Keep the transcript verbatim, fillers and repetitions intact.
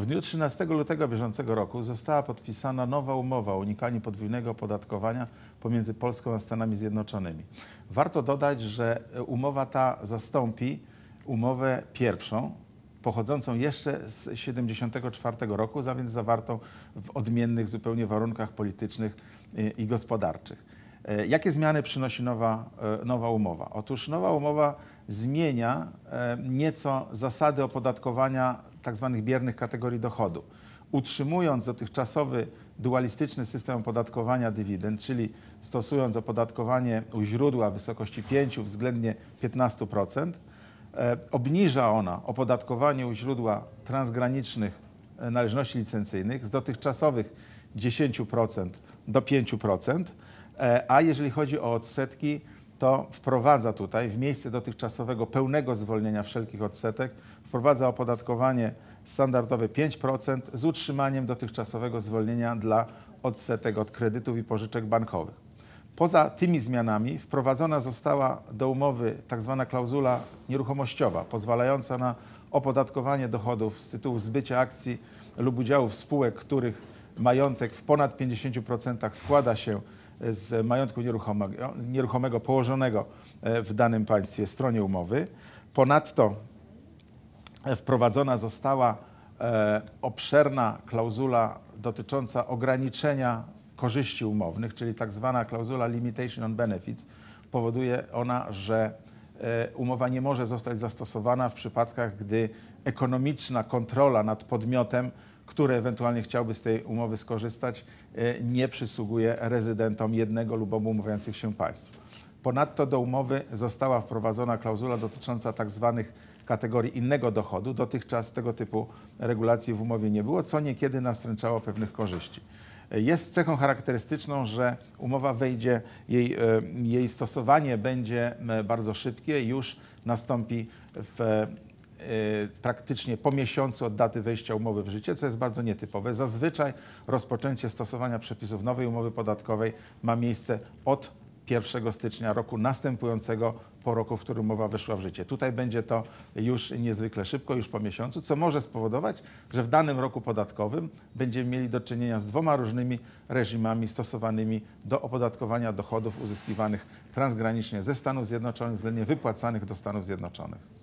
W dniu trzynastego lutego bieżącego roku została podpisana nowa umowa o unikaniu podwójnego opodatkowania pomiędzy Polską a Stanami Zjednoczonymi. Warto dodać, że umowa ta zastąpi umowę pierwszą, pochodzącą jeszcze z tysiąc dziewięćset siedemdziesiątego czwartego roku, a więc zawartą w odmiennych zupełnie warunkach politycznych i gospodarczych. Jakie zmiany przynosi nowa, nowa umowa? Otóż nowa umowa zmienia nieco zasady opodatkowania tzw. biernych kategorii dochodu. Utrzymując dotychczasowy dualistyczny system opodatkowania dywidend, czyli stosując opodatkowanie u źródła w wysokości pięć względnie piętnaście procent, obniża ona opodatkowanie u źródła transgranicznych należności licencyjnych z dotychczasowych dziesięć procent do pięć procent, a jeżeli chodzi o odsetki, to wprowadza tutaj w miejsce dotychczasowego pełnego zwolnienia wszelkich odsetek, wprowadza opodatkowanie standardowe pięć procent z utrzymaniem dotychczasowego zwolnienia dla odsetek od kredytów i pożyczek bankowych. Poza tymi zmianami wprowadzona została do umowy tzw. klauzula nieruchomościowa, pozwalająca na opodatkowanie dochodów z tytułu zbycia akcji lub udziałów spółek, których majątek w ponad pięćdziesięciu procentach składa się z majątku nieruchomego, nieruchomego położonego w danym państwie stronie umowy. Ponadto wprowadzona została obszerna klauzula dotycząca ograniczenia korzyści umownych, czyli tak zwana klauzula limitation on benefits. Powoduje ona, że umowa nie może zostać zastosowana w przypadkach, gdy ekonomiczna kontrola nad podmiotem, który ewentualnie chciałby z tej umowy skorzystać, nie przysługuje rezydentom jednego lub obu umawiających się państw. Ponadto do umowy została wprowadzona klauzula dotycząca tak zwanych kategorii innego dochodu. Dotychczas tego typu regulacji w umowie nie było, co niekiedy nastręczało pewnych korzyści. Jest cechą charakterystyczną, że umowa wejdzie, jej, jej stosowanie będzie bardzo szybkie, już nastąpi w praktycznie po miesiącu od daty wejścia umowy w życie, co jest bardzo nietypowe. Zazwyczaj rozpoczęcie stosowania przepisów nowej umowy podatkowej ma miejsce od pierwszego stycznia roku następującego po roku, w którym umowa weszła w życie. Tutaj będzie to już niezwykle szybko, już po miesiącu, co może spowodować, że w danym roku podatkowym będziemy mieli do czynienia z dwoma różnymi reżimami stosowanymi do opodatkowania dochodów uzyskiwanych transgranicznie ze Stanów Zjednoczonych, względnie wypłacanych do Stanów Zjednoczonych.